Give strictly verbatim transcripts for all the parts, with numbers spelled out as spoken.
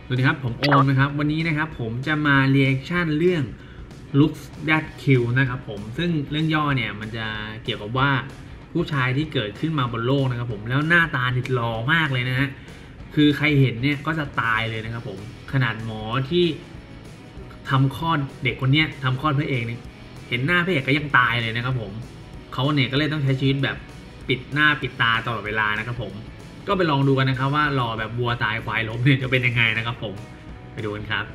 สวัสดีครับผมโอมนะครับวันนี้นะครับผมจะมาเรีแอคชั่นเรื่อง Looks That Kill นะครับผมซึ่งเรื่องย่อเนี่ยมันจะเกี่ยวกับว่าผู้ชายที่เกิดขึ้นมาบนโลกนะครับผมแล้วหน้าตาดิดหล่อมากเลยนะฮะคือใครเห็นเนี่ยก็จะตายเลยนะครับผมขนาดหมอที่ทำคลอดเด็กคนนี้ทำคลอดพระเอกเนี่ยเห็นหน้าพระเอกก็ยังตายเลยนะครับผมเขาเนี่ยก็เลยต้องใช้ชีวิตแบบปิดหน้าปิดตาตลอดเวลานะครับผมก็ไปลองดูกันนะครับว่าหล่อแบบวัวตายควายล้มเนี่ยจะเป็นยังไงนะครับผมไปดูกันครับ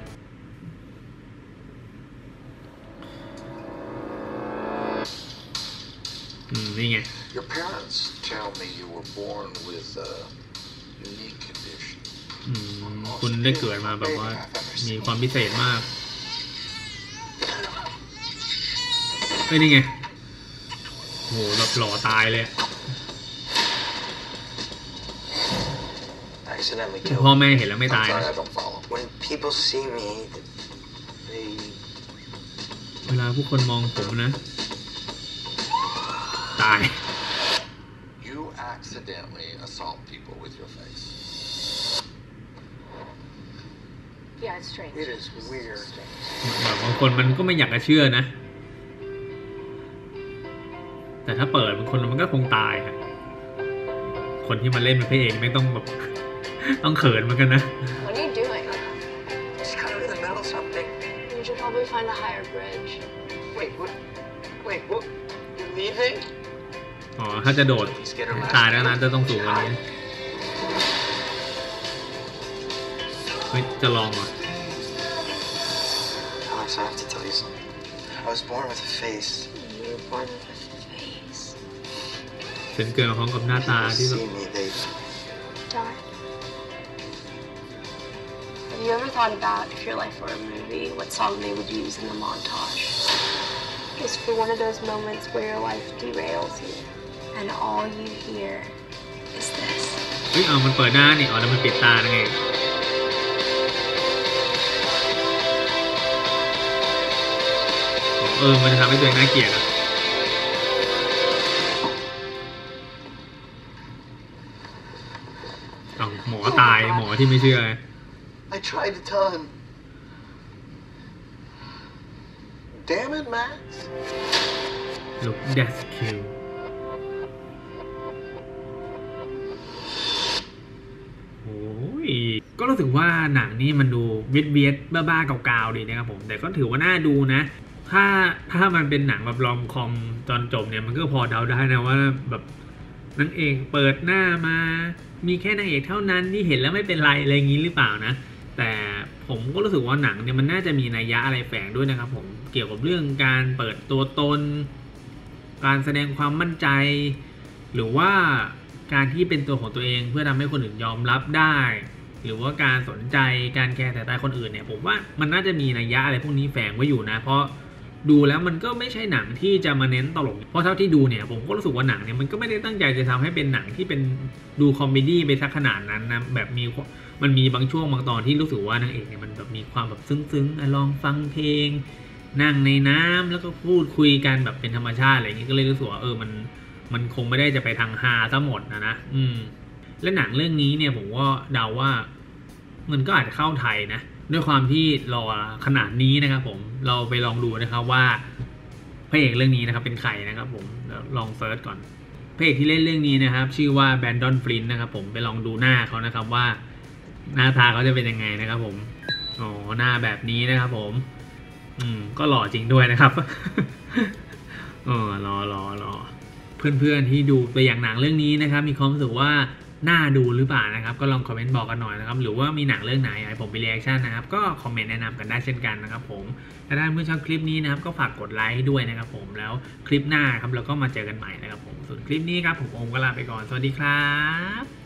อืมนี่ไง Your parents tell me you were born with a unique condition อืมคุณได้เกิดมาแบบว่ามีความพิเศษมากเฮ้ยนี่ไงโหแบบหล่อตายเลยพ่อแม่เห็นแล้วไม่ตายนะเวลาผู้คนมองผมนะตาย You accidentally assault people with your face. Yeah, it's strange. It is weird. แบบบางคนมันก็ไม่อยากจะเชื่อนะแต่ถ้าเปิดบางคนมันก็คงตายครับคนที่มาเล่นเป็นพระเอกไม่ต้องแบบต้องเขินเหมือนกันนะ What are you doing? Just kind of in the middle of something. You should probably find a higher bridge. Wait, what? Wait, what? You're leaving? อ๋อถ้าจะโดดตายแล้วนะจะต้องสูงกว่านี้เฮ้ยจะลองเหรอ Alex, I have to tell you something. I was born with a face. You were born with a face. เกินเกินพร้อมกับหน้าตาที่แบบ See me, they Die. Have you ever thought about if your life were a movie, what song they would use in the montage? Just for one of those moments where your life derails you, and all you hear is this. เฮ้ยเอามันเปิดหน้านี่อ๋อแล้วมันปิดตาไงเออมันจะทำให้ตัวเองน่าเกลียดอ่ะเอาหมอตายหมอที่ไม่เชื่อ I tried to tell him. Damn it, Max. Look that's kill โอ้ยก็รู้สึกว่าหนังนี้มันดูเวียดเวียดบ้าๆเก่าๆดีนะครับผมแต่ก็ถือว่าน่าดูนะถ้าถ้ามันเป็นหนังแบบรอมคอมตอนจบเนี่ยมันก็พอเดาได้นะว่าแบบนางเอกเปิดหน้ามามีแค่นางเอกเท่านั้นที่เห็นแล้วไม่เป็นไรอะไรอย่างนี้หรือเปล่านะแต่ผมก็รู้สึกว่าหนังเนี่ยมันน่าจะมีนัยยะอะไรแฝงด้วยนะครับผมเกี่ยวกับเรื่องการเปิดตัวตนการแสดงความมั่นใจหรือว่าการที่เป็นตัวของตัวเองเพื่อทำให้คนอื่นยอมรับได้หรือว่าการสนใจการแคร์แต่ใจคนอื่นเนี่ยผมว่ามันน่าจะมีนัยยะอะไรพวกนี้แฝงไว้อยู่นะเพราะดูแล้วมันก็ไม่ใช่หนังที่จะมาเน้นตลกเพราะเท่าที่ดูเนี่ยผมก็รู้สึกว่าหนังเนี่ยมันก็ไม่ได้ตั้งใจจะทำให้เป็นหนังที่เป็นดูคอมเมดี้ไปสักขนาดนั้นนะแบบมีมันมีบางช่วงบางตอนที่รู้สึกว่านางเอกเนี่ยมันแบบมีความแบบซึ้งๆลองฟังเพลงนั่งในน้ำแล้วก็พูดคุยกันแบบเป็นธรรมชาติอะไรอย่างนี้ก็เลยรู้สึกว่าเออมันมันคงไม่ได้จะไปทางฮาซะหมดนะนะอืมและหนังเรื่องนี้เนี่ยผมว่าเดาว่ามันก็อาจจะเข้าไทยนะด้วยความที่รอขนาดนี้นะครับผมเราไปลองดูนะครับว่าพระเอกเรื่องนี้นะครับเป็นใครนะครับผมลองเซิร์ชก่อนพระเอกที่เล่นเรื่องนี้นะครับชื่อว่าแบรนดอนฟลินต์นะครับผมไปลองดูหน้าเขานะครับว่าหน้าตาเขาจะเป็นยังไงนะครับผมอ๋อหน้าแบบนี้นะครับผมอืมก็หล่อจริงด้วยนะครับเออรอรอรอเพื่อนๆที่ดูตัวอย่างหนังเรื่องนี้นะครับมีความรู้สึกว่าน่าดูหรือเปล่านะครับก็ลองคอมเมนต์บอกกันหน่อยนะครับหรือว่ามีหนังเรื่องไหนอยากให้ผมไปรีแอคชั่นนะครับก็คอมเมนต์แนะนำกันได้เช่นกันนะครับผมถ้าท่านเพื่อนชอบคลิปนี้นะครับก็ฝากกดไลค์ให้ด้วยนะครับผมแล้วคลิปหน้าครับเราก็มาเจอกันใหม่นะครับผมส่วนคลิปนี้ครับผมโอมก็ลาไปก่อนสวัสดีครับ